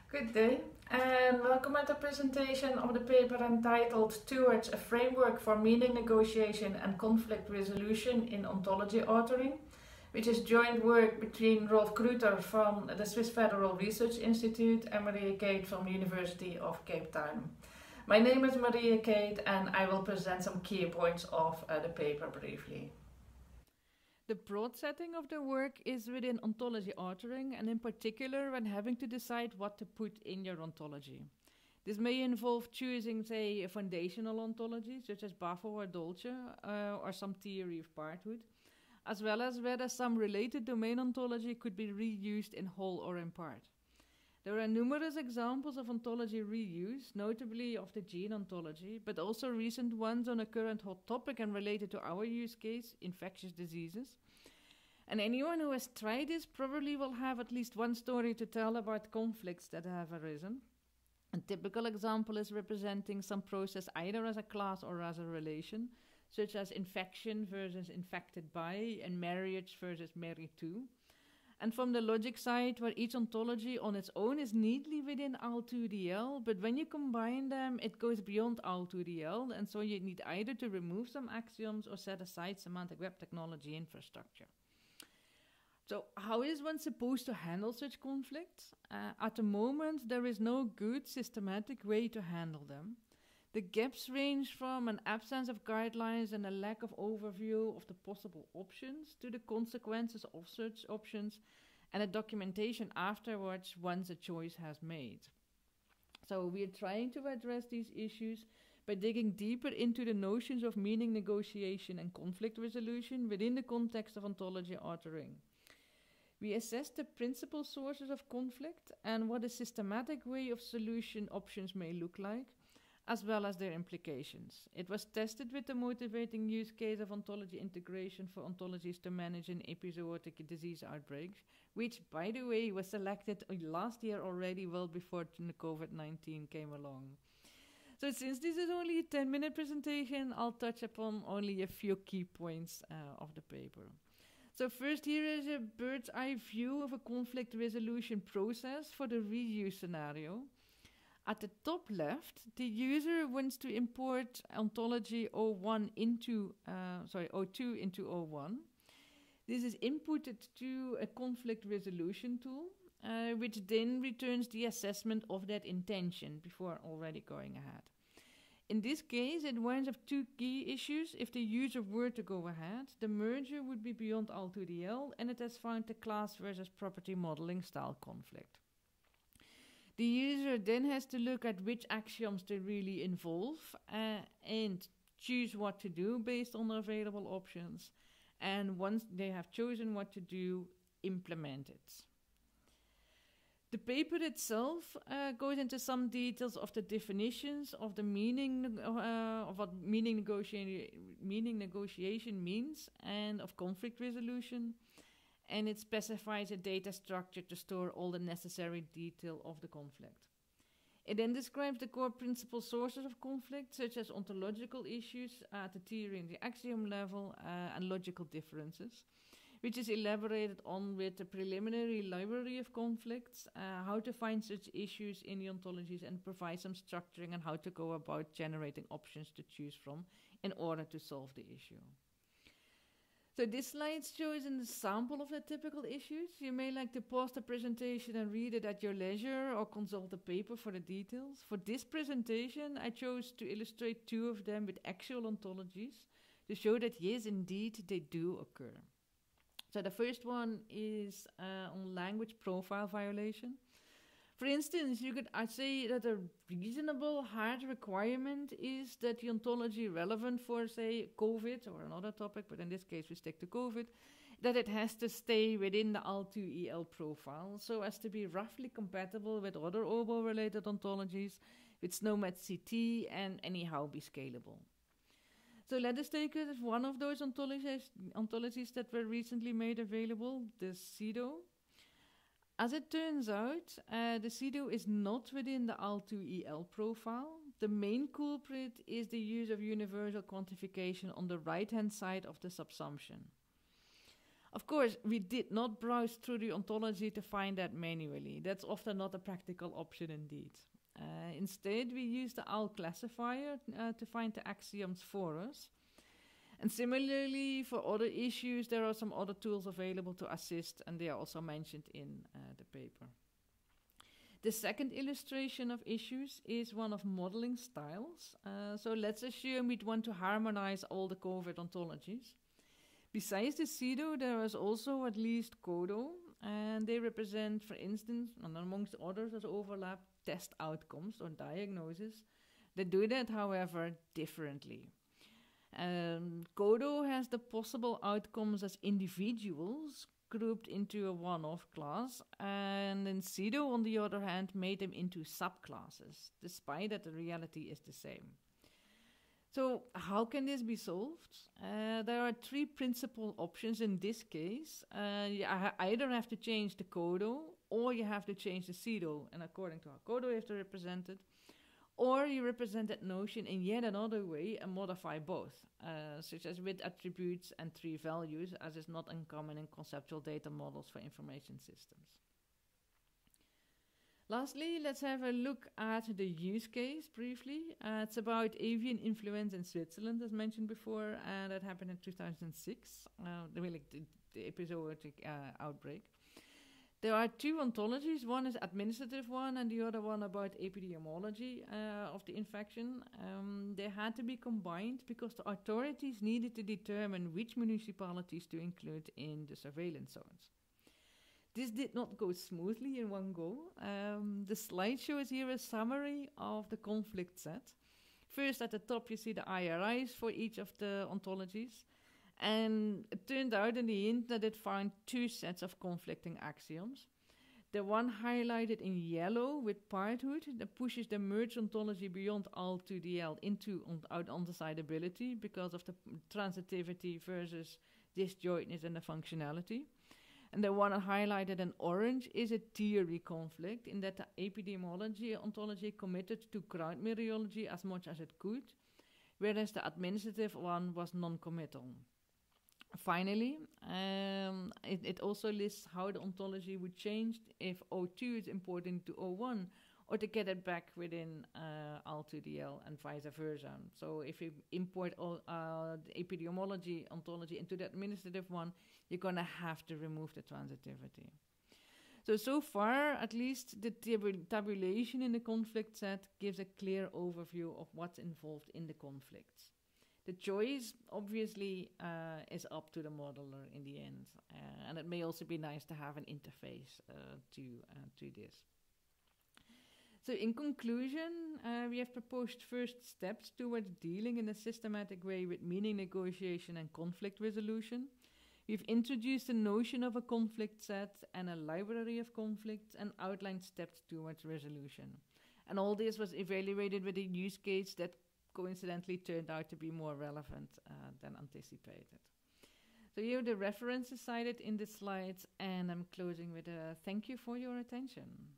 Good day, and welcome at the presentation of the paper entitled Towards a Framework for Meaning Negotiation and Conflict Resolution in Ontology Authoring, which is joint work between Rolf Kruter from the Swiss Federal Research Institute and Maria Kate from the University of Cape Town. My name is Maria Kate, and I will present some key points of the paper briefly. The broad setting of the work is within ontology authoring, and in particular when having to decide what to put in your ontology. This may involve choosing, say, a foundational ontology, such as Bafo or Dolce, or some theory of parthood, as well as whether some related domain ontology could be reused in whole or in part. There are numerous examples of ontology reuse, notably of the gene ontology, but also recent ones on a current hot topic and related to our use case, infectious diseases. And anyone who has tried this probably will have at least one story to tell about conflicts that have arisen. A typical example is representing some process either as a class or as a relation, such as infection versus infected by, and marriage versus married to. And from the logic side, where each ontology on its own is neatly within Al2DL, but when you combine them, it goes beyond Al2DL, and so you need either to remove some axioms or set aside semantic web technology infrastructure. So, how is one supposed to handle such conflicts? At the moment, there is no good systematic way to handle them. The gaps range from an absence of guidelines and a lack of overview of the possible options to the consequences of such options and a documentation afterwards once a choice has made. So we are trying to address these issues by digging deeper into the notions of meaning negotiation and conflict resolution within the context of ontology authoring. We assess the principal sources of conflict and what a systematic way of solution options may look like, as well as their implications. It was tested with the motivating use case of ontology integration for ontologies to manage an epizootic disease outbreak, which, by the way, was selected last year already, well before the COVID-19 came along. So since this is only a 10-minute presentation, I'll touch upon only a few key points of the paper. So first, here is a bird's eye view of a conflict resolution process for the reuse scenario. At the top left, the user wants to import ontology O2 into O1. This is inputted to a conflict resolution tool, which then returns the assessment of that intention before already going ahead. In this case, it winds up two key issues. If the user were to go ahead, the merger would be beyond Al2DL, and it has found the class versus property modeling style conflict. The user then has to look at which axioms they really involve and choose what to do based on the available options. And once they have chosen what to do, implement it. The paper itself goes into some details of the definitions of the meaning of what meaning negotiation means and of conflict resolution. And it specifies a data structure to store all the necessary detail of the conflict. It then describes the core principal sources of conflict, such as ontological issues at the theory and the axiom level, and logical differences, which is elaborated on with the preliminary library of conflicts, how to find such issues in the ontologies, and provide some structuring on how to go about generating options to choose from in order to solve the issue. So this slide shows an example of the typical issues. You may like to pause the presentation and read it at your leisure or consult the paper for the details. For this presentation, I chose to illustrate two of them with actual ontologies to show that yes, indeed, they do occur. So the first one is on language profile violation. For instance, you could say that a reasonable hard requirement is that the ontology relevant for, say, COVID or another topic, but in this case we stick to COVID, that it has to stay within the Al2EL profile so as to be roughly compatible with other OBO-related ontologies, with SNOMED-CT, and anyhow be scalable. So let us take one of those ontologies that were recently made available, the CEDO. As it turns out, the CEDO is not within the Al2EL profile. The main culprit is the use of universal quantification on the right-hand side of the subsumption. Of course, we did not browse through the ontology to find that manually. That's often not a practical option indeed. Instead, we used the OWL classifier to find the axioms for us. And similarly, for other issues, there are some other tools available to assist, and they are also mentioned in the paper. The second illustration of issues is one of modeling styles. So let's assume we'd want to harmonize all the covert ontologies. Besides the pseudo, there is also at least CODO, and they represent, for instance, and amongst others as overlap, test outcomes or diagnosis. They do that, however, differently. CODO has the possible outcomes as individuals grouped into a one-off class, and then pseudo, on the other hand, made them into subclasses, despite that the reality is the same. So how can this be solved? There are three principal options in this case. You either have to change the CODO, or you have to change the pseudo, and according to how CODO you have to represent it, or you represent that notion in yet another way and modify both, such as with attributes and tree values, as is not uncommon in conceptual data models for information systems. Lastly, let's have a look at the use case briefly. It's about avian influenza in Switzerland, as mentioned before, and that happened in 2006, the epizootic outbreak. There are two ontologies. One is administrative one, and the other one about epidemiology of the infection. They had to be combined because the authorities needed to determine which municipalities to include in the surveillance zones. This did not go smoothly in one go. The slide shows here a summary of the conflict set. First, at the top, you see the IRIs for each of the ontologies. And it turned out in the end that it found two sets of conflicting axioms. The one highlighted in yellow with parthood that pushes the merge ontology beyond AL to DL into undecidability because of the transitivity versus disjointness and the functionality. And the one highlighted in orange is a theory conflict in that the epidemiology ontology committed to crowd meteorology as much as it could, whereas the administrative one was non-committal. Finally, it also lists how the ontology would change if O2 is imported to O1 or to get it back within AL2DL and vice versa. So if you import the epidemiology ontology into the administrative one, you're going to have to remove the transitivity. So far, at least, the tabulation in the conflict set gives a clear overview of what's involved in the conflicts. The choice, obviously, is up to the modeler in the end. And it may also be nice to have an interface to this. So in conclusion, we have proposed first steps towards dealing in a systematic way with meaning negotiation and conflict resolution. We've introduced the notion of a conflict set and a library of conflicts and outlined steps towards resolution. And all this was evaluated with a use case that coincidentally turned out to be more relevant than anticipated. So here are the references cited in the slides, and I'm closing with a thank you for your attention.